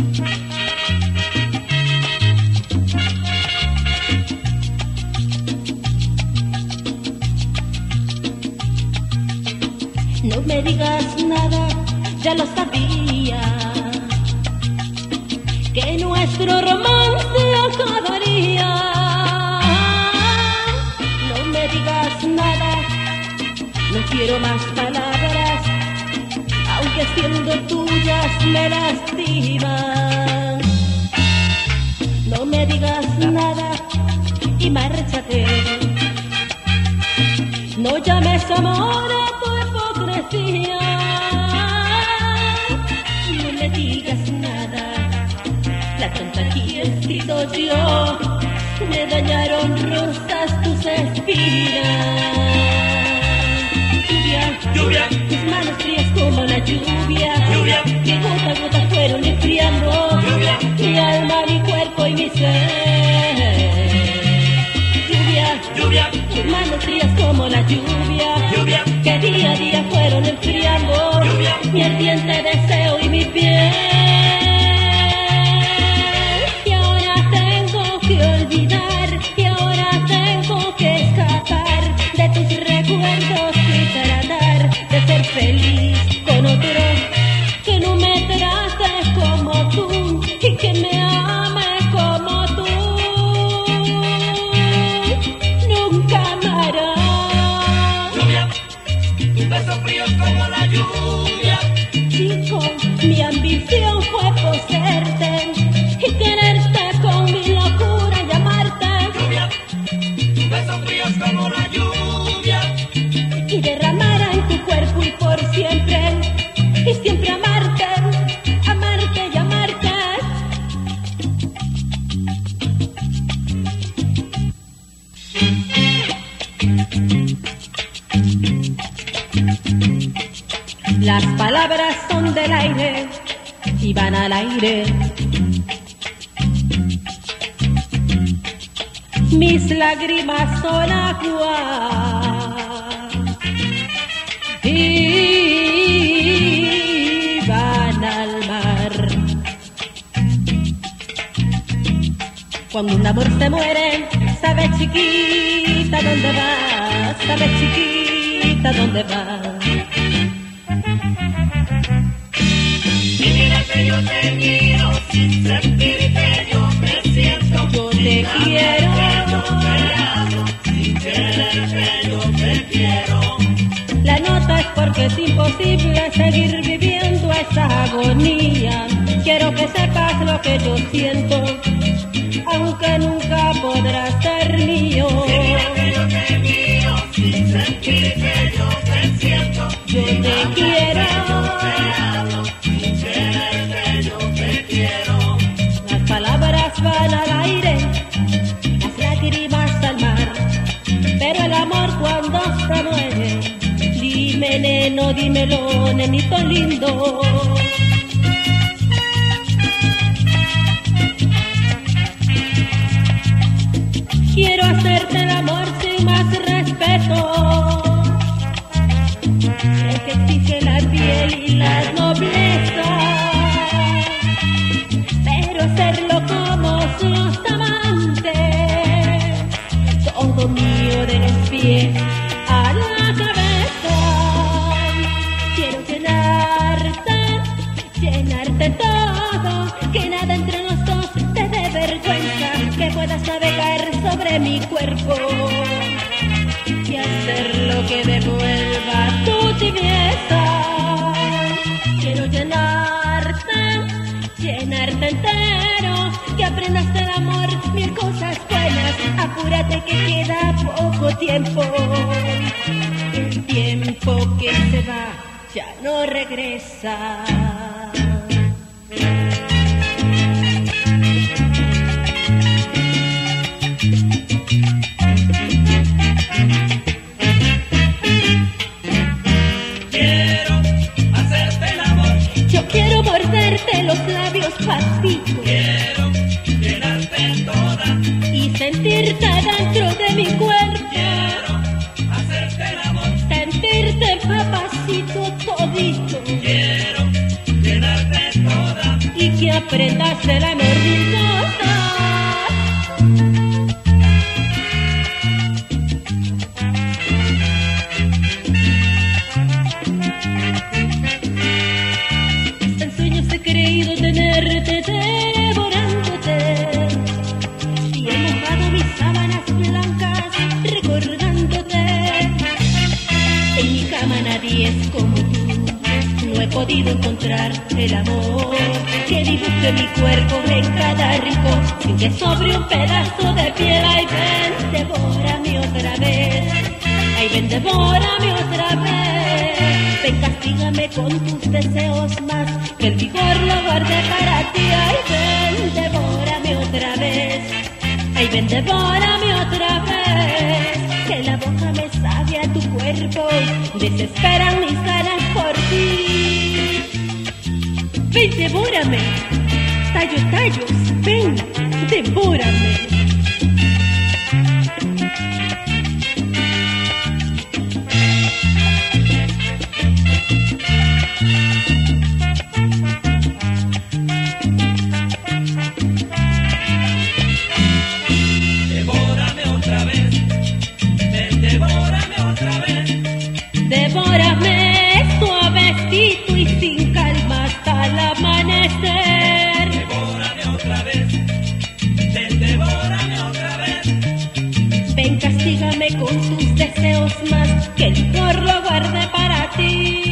No me digas nada, ya lo sabía, que nuestro romance acabaría. No me digas nada, no quiero más palabras, aunque siendo tuyas me lastiman. No me digas nada y márchate, no llames amor a tu hipocresía. No me digas nada, la tonta aquí he sido yo, me dañaron rosas tus espinas. Lluvia, lluvia, tus manos frías como la lluvia, lluvia, que gota a gota fueron enfriando lluvia, mi alma, mi cuerpo y mi ser. Lluvia, lluvia, tus manos frías como la lluvia, lluvia, que día a día fueron enfriando lluvia, mi ardiente deseo y mi piel. Y ahora tengo que olvidar, y ahora tengo que escapar de tus recuerdos y tratar de ser feliz con otro que no me trate como tú y que me ame como tú. Nunca amarás. lluvia, tus besos fríos como la lluvia. Chico, mi ambición fue poseerte y quererte con mi locura y amarte. Lluvia, tus besos fríos como la lluvia. Y derramar en tu cuerpo y por siempre, y siempre amarte, amarte y amarte. Las palabras son del aire y van al aire. Mis lágrimas son agua y van al mar. Cuando un amor se muere, sabe chiquita dónde va, sabe chiquita dónde va. Y mira que yo te miro, sin sentirte yo me siento. Yo te quiero, Yo te amo, sin quererte yo te quiero. la nota es porque es imposible seguir viviendo esa agonía. Quiero que sepas lo que yo siento, aunque nunca podrás ser mío. Y mira que yo te miro, sin sentirte yo te siento. Yo te quiero, Te amo, sin quererte yo te quiero. las palabras van al aire, las lágrimas al mar, pero el amor cuando se muere, dime neno, dímelo, nenito lindo. Quiero hacerte el amor sin más respeto, el que exige la piel y la nobleza, pero hacerlo como los amantes, todo mío de los pies a la cabeza. Quiero llenarte, llenarte todo, que nada entre los dos te dé vergüenza, que puedas navegar sobre mi cuerpo y hacer lo que devuelva tu tibieza. Quiero llenarte, llenarte entero, que aprendas del amor mil cosas buenas. Apúrate que queda poco tiempo, el tiempo que se va ya no regresa. Quiero hacerte el amor, Yo quiero morderte los labios pasito quiero llenarte toda. y sentirte dentro de mi cuerpo, Quiero hacerte el amor, sentirte papacito todito quiero llenarte toda. y que aprendas el amor mis cosas. En sueños he creído tenerte devorándote y he mojado mis sábanas blancas recordándote. En mi cama nadie es como tú, no he podido encontrar el amor que dibuje mi cuerpo en cada rincón, sin que sobre un pedazo de piel. Ay, ven, devórame otra vez, ay, ven, devórame otra vez. Ven, castígame con tus deseos más, que el vigor lo guarde para ti. Ay, ven, devórame otra vez, ay, ven, devórame otra vez. Que la boca me sabe a tu cuerpo, desesperan mis ganas por ti. Ven, devórame, tallos, ven, devórame. Devórame suavecito y sin calma hasta el amanecer. Devórame otra vez, ven, devórame otra vez. Ven, castígame con tus deseos más, que el vigor lo guarde para ti.